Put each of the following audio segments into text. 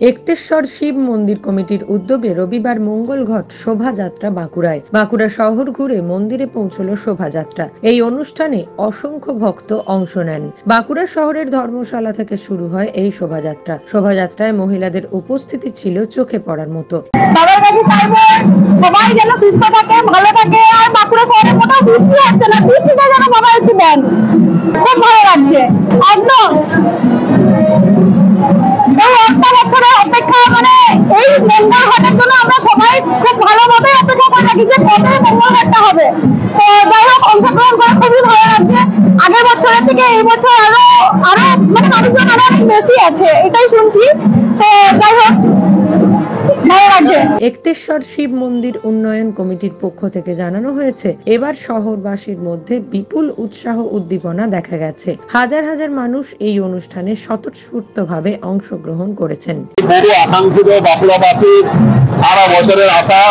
একতেশ্বর শিব মন্দির কমিটির উদ্যোগে রবিবার মঙ্গলঘট শোভাযাত্রা বাঁকুড়ায়। বাঁকুড়া শহর ঘুরে মন্দিরে পৌঁছল শোভাযাত্রা। এই অনুষ্ঠানে অসংখ্য ভক্ত অংশ নেন। বাঁকুড়া শহরের ধর্মশালা থেকে শুরু হয় এই শোভাযাত্রা। শোভাযাত্রায় মহিলাদের উপস্থিতি ছিল চোখে পড়ার মতো। বাবার কাছে চাইবো সবাই যেন সুস্থ থাকে, ভালো থাকে, আর বাঁকুড়া শহরে কোথাও বৃষ্টি হচ্ছে না, বৃষ্টিটা যেন বাবা একটু দেন। খুব ভালো লাগছে। একদম এই একটা বছরের অপেক্ষা, মানে এই মঙ্গল ঘাটের জন্য আমরা সবাই খুব ভালোভাবে অপেক্ষা করে থাকি যে কবে মঙ্গল ঘাটটা হবে। তো যাই হোক, অংশগ্রহণ করে খুবই ভালো লাগছে। আগের বছরের থেকে এই বছর আরো মানে মানুষজন আরো অনেক বেশি আছে, এটাই শুনছি। তো যাই হোক, একতেশ্বর শিব মন্দির উন্নয়ন কমিটির পক্ষ থেকে জানানো হয়েছে, এবার শহরবাসীর মধ্যে বিপুল উৎসাহ উদ্দীপনা দেখা গেছে। হাজার হাজার মানুষ এই অনুষ্ঠানে স্বতঃস্ফূর্তভাবে অংশগ্রহণ করেছেন। বহু আকাঙ্ক্ষিত বাঁকুড়াবাসীর সারা বছরের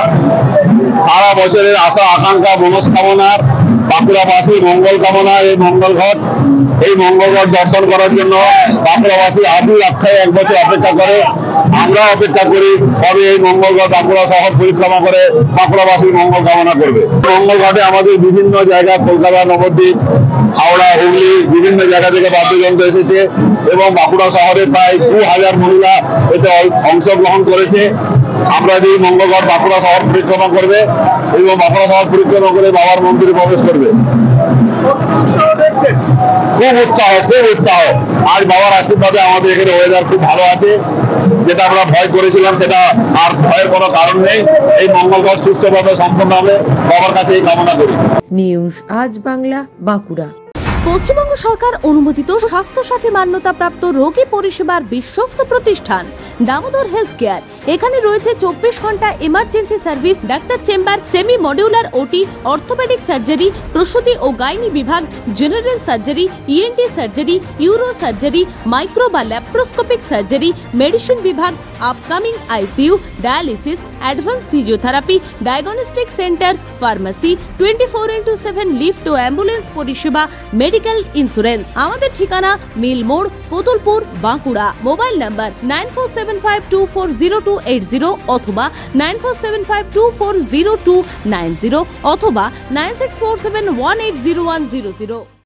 আশা আকাঙ্ক্ষা মনস্কামনার বাঁকুড়াবাসীর মঙ্গল কামনা এই মঙ্গল ঘট দর্শন করার জন্য বাঁকুড়াবাসী আদি আখ্যায় এক বছর অপেক্ষা করে। আমরা অপেক্ষা করি কবে এই মঙ্গল ঘট বাঁকুড়া শহর পরিক্রমা করে বাঁকুড়াবাসীর মঙ্গল কামনা করবে। মঙ্গল ঘাটে আমাদের বিভিন্ন জায়গা, কলকাতা, নবদ্বীপ, হাওড়া, হুগলি, বিভিন্ন জায়গা থেকে বাদ্যযন্ত্র এসেছে এবং বাঁকুড়া শহরে প্রায় 2000 মহিলা এতে অংশগ্রহণ করেছে। আমরা এই মঙ্গল ঘট বাঁকুড়া শহর পরিক্রমা করবে এবং বাঁকুড়া শহর পরিক্রমা করে বাবার মন্দিরে প্রবেশ করবে। খুব উৎসাহ। আজ বাবার আশীর্বাদে আমাদের এখানে ওয়েদার খুব ভালো আছে। যেটা আমরা ভয় করেছিলাম সেটা আর ভয়ের কোনো কারণ নেই। এই মঙ্গল ঘট সুষ্ঠুভাবে সম্পন্ন হবে, বাবার কাছে এই কামনা করি। নিউজ আজ বাংলা, বাঁকুড়া। পশ্চিমবঙ্গ সরকার অনুমোদিত স্বাস্থ্য সাথী মান্যতাপ্রাপ্ত রোগী পরিষেবার বিশ্বস্ত প্রতিষ্ঠান দামোদর হেলথ কেয়ার। এখানে রয়েছে 24 ঘন্টা emergency service, doctor chamber, semi modular OT, orthopedic surgery, প্রসূতি ও গাইনি বিভাগ, general surgery, ENT surgery, uro surgery, micro বা ল্যাপ্রোস্কোপিক সার্জারি, মেডিসিন বিভাগ, upcoming ICU, dialysis, advance physiotherapy, diagnostic centre, pharmacy, 24x7 lift ও ambulance পরিষেবা, medical insurance. আমাদের ঠিকানা মিল মোড়, কোতুলপুর, বাঁকুড়া। মোবাইল নাম্বার 9475240280 অথবা 9475240290 অথবা 9647180100।